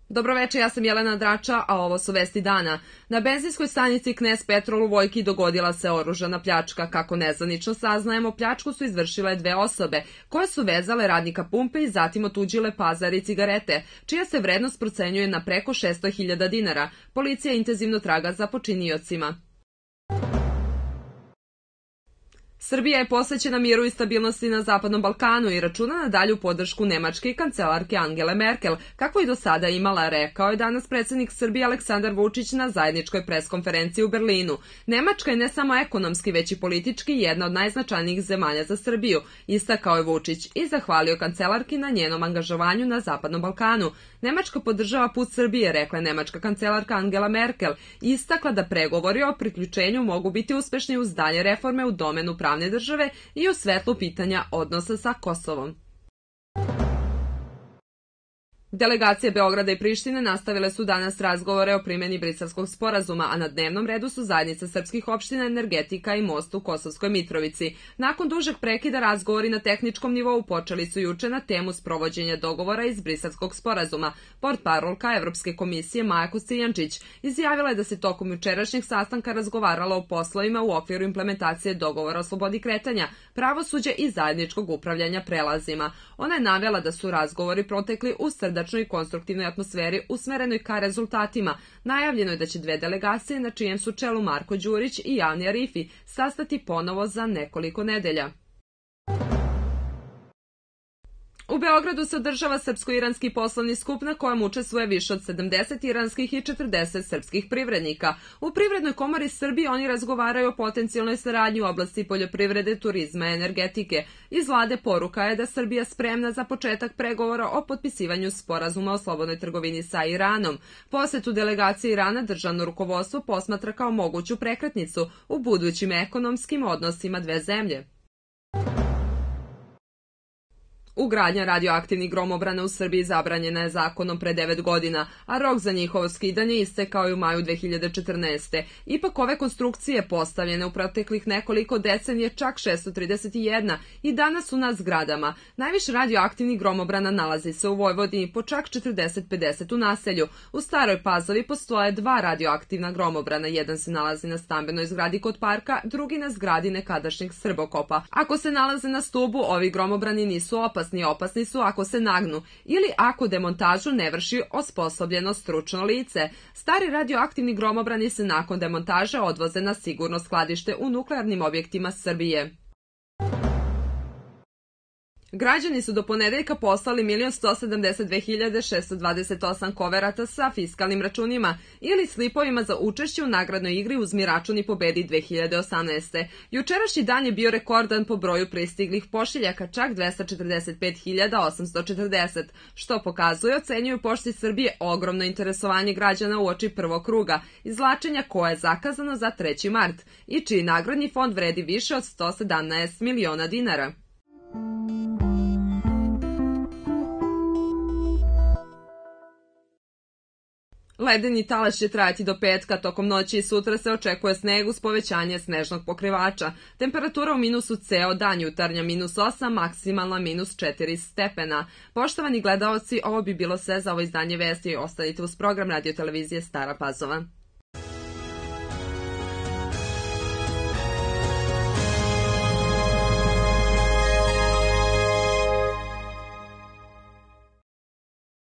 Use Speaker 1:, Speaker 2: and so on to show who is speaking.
Speaker 1: Dobroveče, ja sam Jelena Drača, a ovo su vesti dana. Na benzinskoj stanici Knez Petrol u Vojki dogodila se oružana pljačka. Kako nezvanično saznajemo, pljačku su izvršile dve osobe, koje su vezale radnika pumpe i zatim otuđile pazar i cigarete, čija se vrednost procenjuje na preko 600.000 dinara. Policija intenzivno traga za počiniocima. Srbija je posvećena miru i stabilnosti na Zapadnom Balkanu i računa na dalju podršku nemačke kancelarke Angele Merkel, kako i do sada imala, rekao je danas predsjednik Srbije Aleksandar Vučić na zajedničkoj preskonferenciji u Berlinu. Nemačka je ne samo ekonomski, već i politički jedna od najznačajnijih zemalja za Srbiju, istakao je Vučić i zahvalio kancelarki na njenom angažovanju na Zapadnom Balkanu. Nemačka podržava put Srbije, rekla je nemačka kancelarka Angela Merkel, i istakla da pregovori o priključenju mogu biti uspešni uz dalje reforme u domenu pravne države i u svetlu pitanja odnosa sa Kosovom. Delegacije Beograda i Prištine nastavile su danas razgovore o primjeni Briselskog sporazuma, a na dnevnom redu su zajednica srpskih opština, energetika i most u Kosovskoj Mitrovici. Nakon dužeg prekida razgovori na tehničkom nivou počeli su juče na temu sprovođenja dogovora iz Briselskog sporazuma. Portparolka Evropske komisije Maja Kostiljančić izjavila je da se tokom jučerašnjeg sastanka razgovaralo o poslovima u okviru implementacije dogovora o slobodi kretanja, pravosuđe i zajedničkog upravljanja prelazima. Ona je navela da su razgovori protekli u srdačnoj i konstruktivnoj atmosferi usmerenoj ka rezultatima. Najavljeno je da će dve delegacije, na čijem su čelu Marko Đurić i Javni Arifi, sastati ponovo za nekoliko nedelja. U Beogradu se održava srpsko-iranski poslovni skup na kojem učestvuje više od 70 iranskih i 40 srpskih privrednika. U Privrednoj komori Srbije oni razgovaraju o potencijalnoj saradnji u oblasti poljoprivrede, turizma i energetike. Iz vlade poruka je da Srbija spremna za početak pregovora o potpisivanju sporazuma o slobodnoj trgovini sa Iranom. Posetu delegacije Irana državno rukovodstvo posmatra kao moguću prekretnicu u budućim ekonomskim odnosima dve zemlje. Ugradnja radioaktivnih gromobrana u Srbiji zabranjena je zakonom pre 9 godina, a rok za njihovo skidanje istekao je u maju 2014. Ipak ove konstrukcije postavljene u proteklih nekoliko decenije, čak 631, i danas su na zgradama. Najviše radioaktivnih gromobrana nalazi se u Vojvodini, po čak 40-50 u naselju. U Staroj Pazovi postoje dva radioaktivna gromobrana, jedan se nalazi na stambenoj zgradi kod parka, drugi na zgradi nekadašnjeg Srbokopa. Ako se nalaze na stubu, ovi gromobrani nisu opasni. Opasni su ako se nagnu ili ako demontažu ne vrši osposobljeno stručno lice. Stari radioaktivni gromobrani se nakon demontaže odvoze na sigurno skladište u nuklearnim objektima Srbije. Građani su do ponedeljka poslali 1.172.628 koverata sa fiskalnim računima ili slipovima za učešće u nagradnoj igri Uzmi račun i pobedi 2018. Jučerašnji dan je bio rekordan po broju pristiglih pošiljaka, čak 245.840, što pokazuje, ocenjuju Pošti Srbije, ogromno interesovanje građana uoči prvog kruga izvlačenja koje je zakazano za 3. mart i čiji nagradni fond vredi više od 117 miliona dinara. Ledeni talas će trajati do petka, tokom noći i sutra se očekuje sneg uz povećanje snežnog pokrivača. Temperatura u minusu ceo dan, jutarnja -8, maksimalna -4 stepena. Poštovani gledaoci, ovo bi bilo sve za ovo izdanje vesti. Ostanite uz program Radio Televizije Stara Pazova.